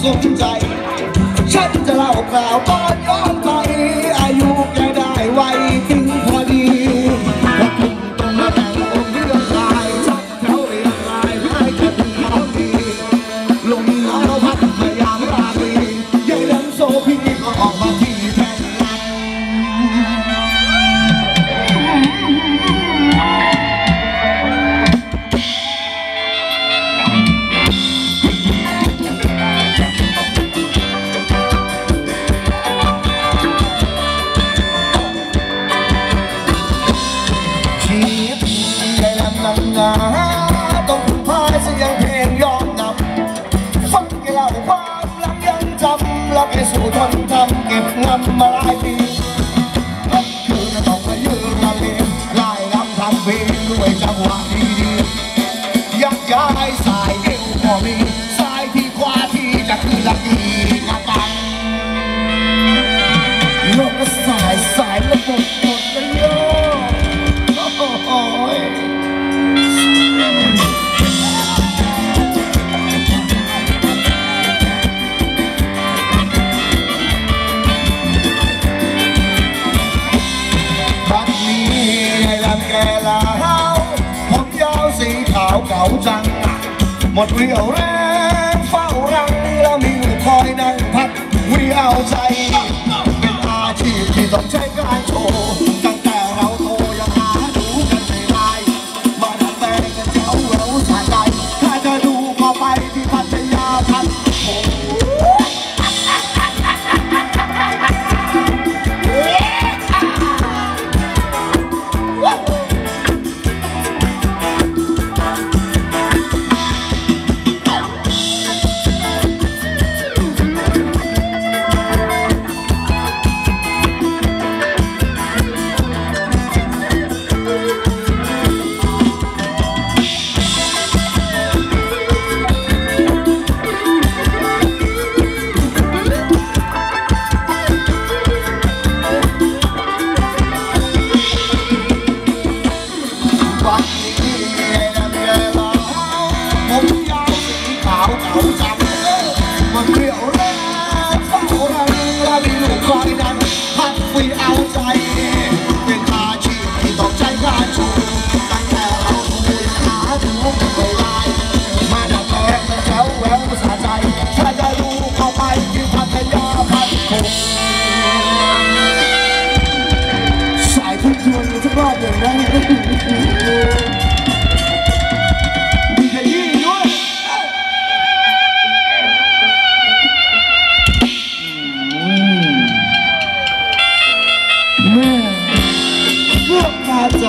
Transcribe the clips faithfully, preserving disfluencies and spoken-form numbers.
สมใจฉันจะเล่ากล่าวตอนย้อนไปอายุแกได้ไวถึงพอดีว่าคุณต้องมาแต่งองค์เรื่องลายชักแถวเรียงลายให้กันเขาดีลงน้ำเราพัดพยายามราตรียายดังโซพี่ก็ออกมาที่แทนต้องพายเสียงเพลงยอมนำฟังแกเล่าความหลังยังจำแล้วแกสู้ทนทำเก็บงำมาหลายปีก็คือจะต้องมายืนละเลงไล่รำทำเพลงด้วยจังหวะดีๆยักย้ายสายเอวพอมีสายที่ขวาที่จะคือละกีกระตังโลกก็สายสายระบบหมดเลยโย่โอ้ยแกลาวผมยาวสีขาวเก่าจังหมดเรี่ยวแรงเฝ้ารังแล้วมีคอยนั่งพักวิเอาใจเป็นอาชีพที่ต้องใช้การโชว์ตั้งแต่เราโตยังหาดูกันไม่ได้มาดัดแปลงกันเจ้าเราสะใจถ้าจะดูก็ไปที่พัทยาพัทโขสายทุกชวนทุกรอบเลยนะมีขยี้ด้วยแม่เลือกมาใจ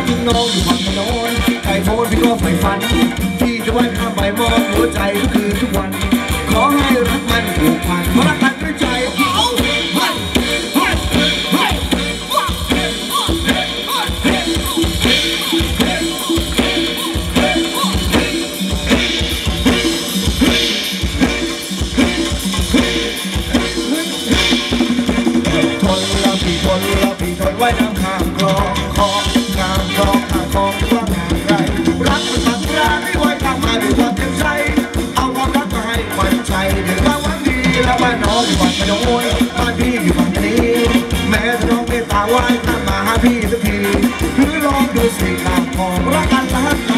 ถึงน้องอยู่ฝั่งโน้นไก่โพนพี่ก็ใฝ่ฝันที่จะไว้ข้ามใบมองหัวใจทุกคืนทุกวันขอให้รักมันผูกพันเพราะรักกันด้วยใจเอาไว้น้ำข้างคลองคลองงามคลองข้างคลองว่างานไรรักมันสักราไม่ไว้ทำมาด้วยความเต็มใจเอาความรักมาให้ขวัญใจด้วยความหวังดีแล้วบ้านน้องอยู่ฝั่งพนมบ้านพี่อยู่ฝั่งนี้แม้ถ้าน้องเมตตาไว้ตามมาหาพี่สักทีหรือลองดูสิข้างคลองรักกันสัก